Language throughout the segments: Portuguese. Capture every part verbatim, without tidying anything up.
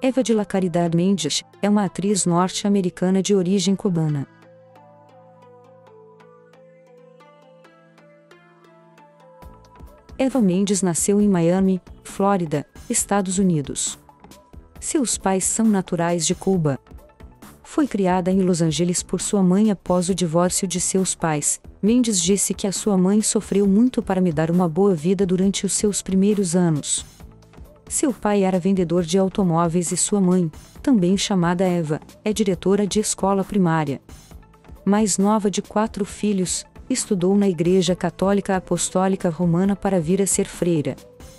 Eva de la Caridad Mendes é uma atriz norte-americana de origem cubana. Eva Mendes nasceu em Miami, Flórida, Estados Unidos. Seus pais são naturais de Cuba. Foi criada em Los Angeles por sua mãe após o divórcio de seus pais. Mendes disse que a sua mãe sofreu muito para me dar uma boa vida durante os seus primeiros anos. Seu pai era vendedor de automóveis e sua mãe, também chamada Eva, é diretora de escola primária. Mais nova de quatro filhos, estudou na Igreja Católica Apostólica Romana para vir a ser freira.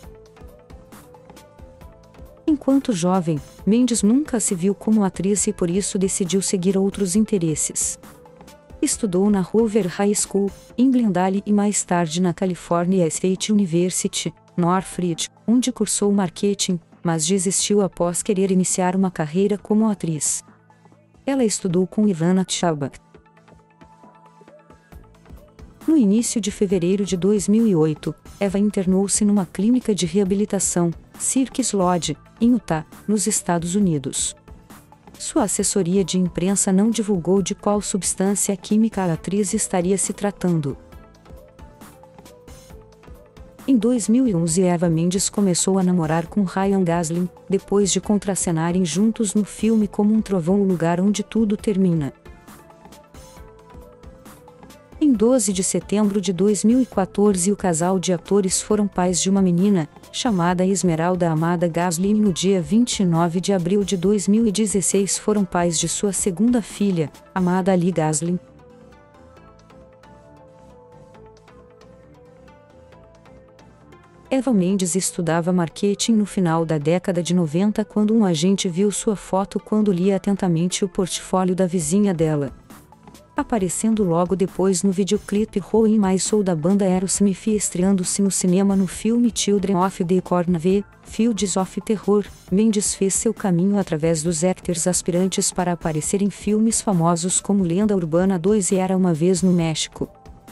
Enquanto jovem, Mendes nunca se viu como atriz e por isso decidiu seguir outros interesses. Estudou na Hoover High School, em Glendale e mais tarde na California State University, Northridge, onde cursou marketing, mas desistiu após querer iniciar uma carreira como atriz. Ela estudou com Ivana Tchabat. No início de fevereiro de dois mil e oito, Eva internou-se numa clínica de reabilitação, Cirques Lodge, em Utah, nos Estados Unidos. Sua assessoria de imprensa não divulgou de qual substância química a atriz estaria se tratando. Em dois mil e onze, Eva Mendes começou a namorar com Ryan Gosling, depois de contracenarem juntos no filme Como um Trovão, o Lugar Onde Tudo Termina. Em doze de setembro de dois mil e quatorze, o casal de atores foram pais de uma menina, chamada Esmeralda Amada Gosling. No dia vinte e nove de abril de dois mil e dezesseis foram pais de sua segunda filha, Amada Ali Gosling. Eva Mendes estudava marketing no final da década de noventa quando um agente viu sua foto quando lia atentamente o portfólio da vizinha dela. Aparecendo logo depois no videoclipe Who Am I Soul da banda Aerosmith, estreando-se no cinema no filme Children of the Corn V, Fields of Terror, Mendes fez seu caminho através dos actors aspirantes para aparecer em filmes famosos como Lenda Urbana dois e Era Uma Vez no México.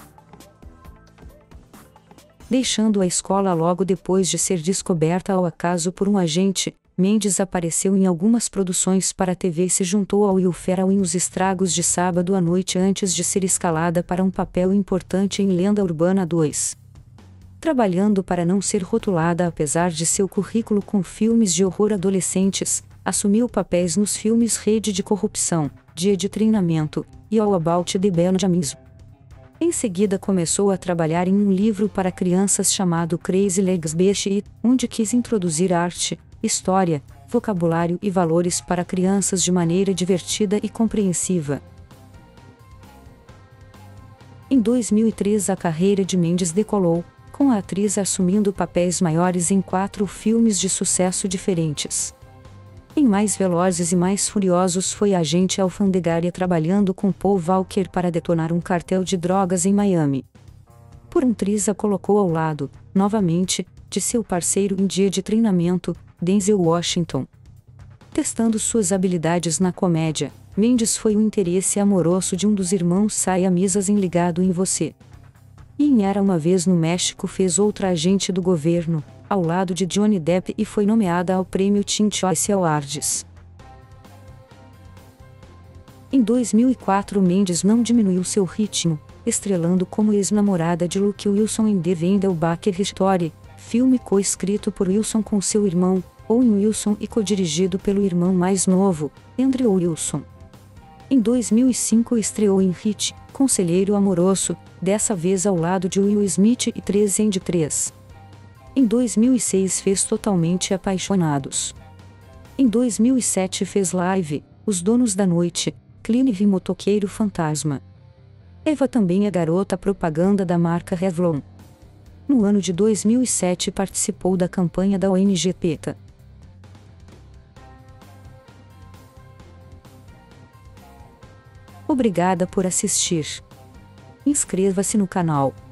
Deixando a escola logo depois de ser descoberta ao acaso por um agente, Mendes apareceu em algumas produções para a T V e se juntou ao Will Ferrell em Os Estragos de Sábado à Noite antes de ser escalada para um papel importante em Lenda Urbana dois. Trabalhando para não ser rotulada apesar de seu currículo com filmes de horror adolescentes, assumiu papéis nos filmes Rede de Corrupção, Dia de Treinamento e All About the Benjamins. Em seguida começou a trabalhar em um livro para crianças chamado Crazy Legs Beach, onde quis introduzir arte, história, vocabulário e valores para crianças de maneira divertida e compreensiva. Em dois mil e três a carreira de Mendes decolou, com a atriz assumindo papéis maiores em quatro filmes de sucesso diferentes. Em Mais Velozes e Mais Furiosos foi agente alfandegária trabalhando com Paul Walker para detonar um cartel de drogas em Miami. Por um triz a colocou ao lado, novamente, de seu parceiro em Dia de Treinamento, Denzel Washington. Testando suas habilidades na comédia, Mendes foi o interesse amoroso de um dos irmãos siameses em Ligado em Você. E em Era Uma Vez no México fez outra agente do governo, ao lado de Johnny Depp, e foi nomeada ao prêmio Teen Choice Awards. Em dois mil e quatro Mendes não diminuiu seu ritmo, estrelando como ex-namorada de Luke Wilson em The Wendell Baker Story, filme co-escrito por Wilson com seu irmão, Owen Wilson, e co-dirigido pelo irmão mais novo, Andrew Wilson. Em dois mil e cinco estreou em Hit, Conselheiro Amoroso, dessa vez ao lado de Will Smith e três em três. Em dois mil e seis fez Totalmente Apaixonados. Em dois mil e sete fez Live, Os Donos da Noite, Clean e Motoqueiro Fantasma. Eva também é garota propaganda da marca Revlon. No ano de dois mil e sete participou da campanha da O N G PETA. Obrigada por assistir. Inscreva-se no canal.